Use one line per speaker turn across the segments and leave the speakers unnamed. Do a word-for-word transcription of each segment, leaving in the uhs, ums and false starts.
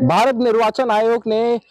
भारत निर्वाचन आयोग ने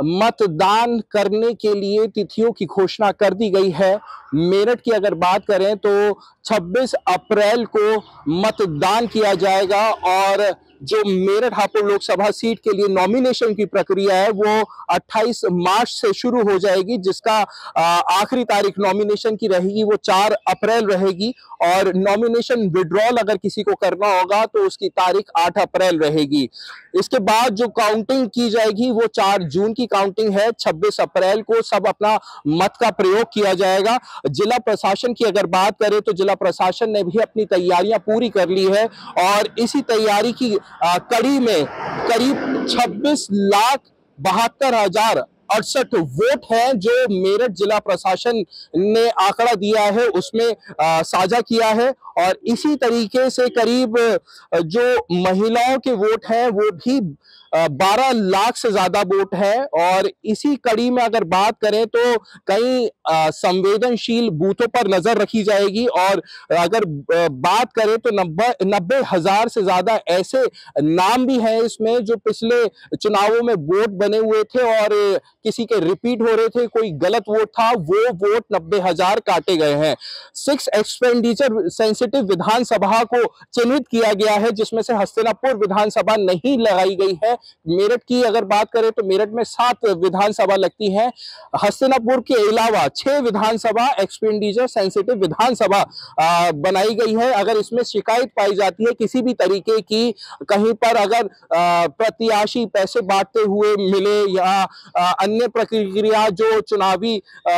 मतदान करने के लिए तिथियों की घोषणा कर दी गई है। मेरठ की अगर बात करें तो छब्बीस अप्रैल को मतदान किया जाएगा और जो मेरठ हापुड़ लोकसभा सीट के लिए नॉमिनेशन की प्रक्रिया है वो अट्ठाईस मार्च से शुरू हो जाएगी, जिसका आखिरी तारीख नॉमिनेशन की रहेगी वो चार अप्रैल रहेगी और नॉमिनेशन विड्रॉल अगर किसी को करना होगा तो उसकी तारीख आठ अप्रैल रहेगी। इसके बाद जो काउंटिंग की जाएगी वो चार जून की काउंटिंग है। छब्बीस अप्रैल को सब अपना मत का प्रयोग किया जाएगा। जिला प्रशासन की अगर बात करें तो जिला प्रशासन ने भी अपनी तैयारियां पूरी कर ली है और इसी तैयारी की कड़ी में करीब छब्बीस लाख बहत्तर हजार अड़सठ वोट हैं जो मेरठ जिला प्रशासन ने आंकड़ा दिया है उसमें साझा किया है। और इसी तरीके से करीब जो महिलाओं के वोट हैं वो भी बारह लाख से ज्यादा वोट है। और इसी कड़ी में अगर बात करें तो कई संवेदनशील बूथों पर नजर रखी जाएगी और अगर बात करें तो नब्बे नब्बे हजार से ज्यादा ऐसे नाम भी हैं इसमें जो पिछले चुनावों में वोट बने हुए थे और किसी के रिपीट हो रहे थे, कोई गलत वोट था, वो वोट नब्बे हजार काटे गए हैं। सिक्स एक्सपेंडिचर सेंसिटिव विधानसभा को चिन्हित किया गया है जिसमें से हस्तिनापुर विधानसभा नहीं लगाई गई है। मेरठ की अगर बात करें तो मेरठ में सात विधानसभा लगती है। हस्तिनापुर के अलावा छह विधानसभा एक्सपेंडिचर सेंसिटिव विधानसभा बनाई गई है। अगर इसमें शिकायत पाई जाती है किसी भी तरीके की, कहीं पर अगर प्रत्याशी पैसे बांटते हुए मिले या अन्य प्रक्रिया जो चुनावी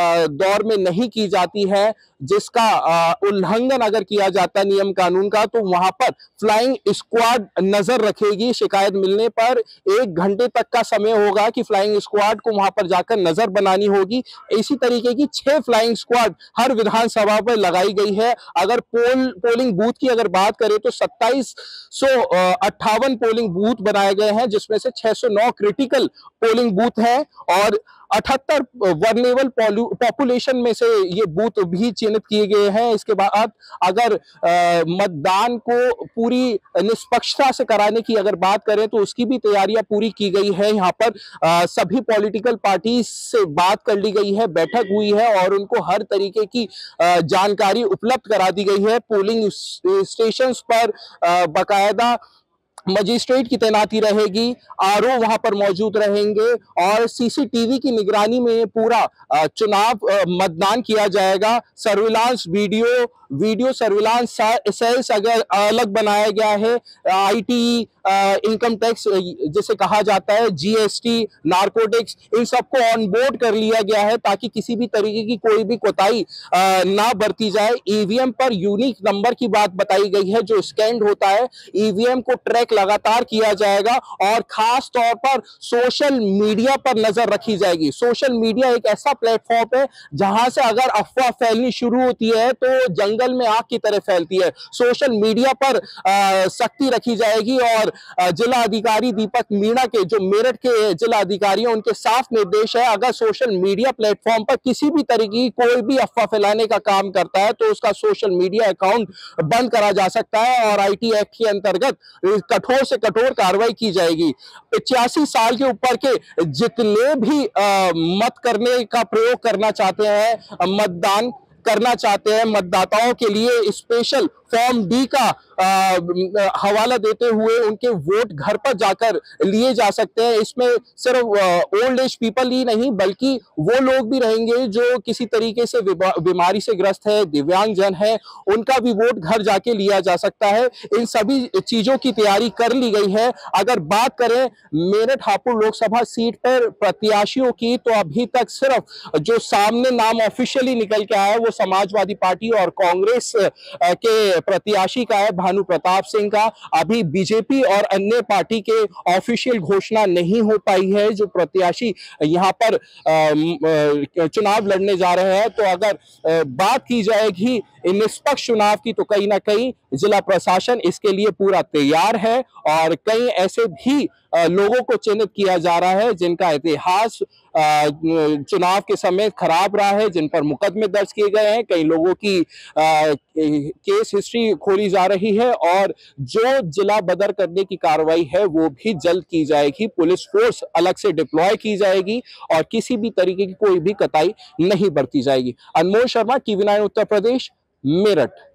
दौर में नहीं की जाती है, जिसका उल्लंघन अगर किया जाता है नियम कानून का, तो वहां पर फ्लाइंग स्क्वाड नजर रखेगी। शिकायत मिलने पर एक घंटे तक का समय होगा कि फ्लाइंग स्क्वाड को वहां पर जाकर नजर बनानी होगी। इसी तरीके की छह फ्लाइंग स्क्वाड हर विधानसभा पर लगाई गई है। अगर पोल पोलिंग बूथ की अगर बात करें तो सत्ताईस सौ अट्ठावन पोलिंग बूथ बनाए गए हैं जिसमें से छह सौ नौ क्रिटिकल पोलिंग बूथ है और अठहत्तर वर्नेबल पॉपुलेशन में से ये बूथ भी चिन्हित किए गए हैं। इसके बाद अगर आ, मतदान को पूरी निष्पक्षता से कराने की अगर बात करें तो उसकी भी तैयारियां पूरी की गई है। यहाँ पर आ, सभी पॉलिटिकल पार्टी से बात कर ली गई है, बैठक हुई है और उनको हर तरीके की आ, जानकारी उपलब्ध करा दी गई है। पोलिंग स्टेशंस पर बकायदा मजिस्ट्रेट की तैनाती रहेगी, आरओ वहां पर मौजूद रहेंगे और सीसीटीवी की निगरानी में पूरा चुनाव मतदान किया जाएगा। Surveillance video video surveillance cells अगर अलग बनाया गया है। आईटी, इनकम टैक्स जिसे कहा जाता है, जीएसटी, नारकोटिक्स, इन सबको ऑन बोर्ड कर लिया गया है ताकि किसी भी तरीके की कोई भी कोताही ना बरती जाए। ईवीएम पर यूनिक नंबर की बात बताई गई है जो स्कैन होता है। ईवीएम को ट्रैक लगातार किया जाएगा और खास तौर पर सोशल मीडिया पर नजर रखी जाएगी। सोशल मीडिया एक ऐसा प्लेटफॉर्म है जहां से अगर अफवाह फैलनी शुरू होती है तो जंगल में आग की तरह फैलती है। सोशल मीडिया पर सख्ती रखी जाएगी और जिला अधिकारी दीपक मीणा के जो मेरठ के जिला अधिकारी हैं उनके साफ निर्देश है, अगर सोशल मीडिया प्लेटफॉर्म पर किसी भी तरह की कोई भी अफवाह फैलाने का काम करता है तो उसका सोशल मीडिया अकाउंट बंद करा जा सकता है और आईटी एक्ट के अंतर्गत कठोर से कठोर कार्रवाई की जाएगी। पचासी साल के ऊपर के जितने भी आ, मत करने का प्रयोग करना चाहते हैं, मतदान करना चाहते हैं, मतदाताओं के लिए स्पेशल फॉर्म डी का आ, हवाला देते हुए उनके वोट घर पर जाकर लिए जा सकते हैं। इसमें सिर्फ ओल्ड एज पीपल ही नहीं बल्कि वो लोग भी रहेंगे जो किसी तरीके से बीमारी से ग्रस्त है, दिव्यांगजन है, उनका भी वोट घर जाके लिया जा सकता है। इन सभी चीजों की तैयारी कर ली गई है। अगर बात करें मेरठ हापुड़ लोकसभा सीट पर प्रत्याशियों की तो अभी तक सिर्फ जो सामने नाम ऑफिशियली निकल के आया है वो समाजवादी पार्टी और कांग्रेस के प्रत्याशी का है, भानु प्रताप सिंह का। अभी बीजेपी और अन्य पार्टी के ऑफिशियल घोषणा नहीं हो पाई है जो प्रत्याशी यहाँ पर चुनाव लड़ने जा रहे हैं। तो अगर बात की जाएगी निष्पक्ष चुनाव की तो कहीं ना कहीं जिला प्रशासन इसके लिए पूरा तैयार है और कई ऐसे भी अ, लोगों को चिन्हित किया जा रहा है जिनका इतिहास अ, चुनाव के समय खराब रहा है, जिन पर मुकदमे दर्ज किए गए हैं। कई लोगों की आ, केस हिस्ट्री खोली जा रही है और जो जिला बदर करने की कार्रवाई है वो भी जल्द की जाएगी। पुलिस फोर्स अलग से डिप्लॉय की जाएगी और किसी भी तरीके की कोई भी कताई नहीं बरती जाएगी। Anmol Sharma, TV nine Uttar Pradesh, Meerut.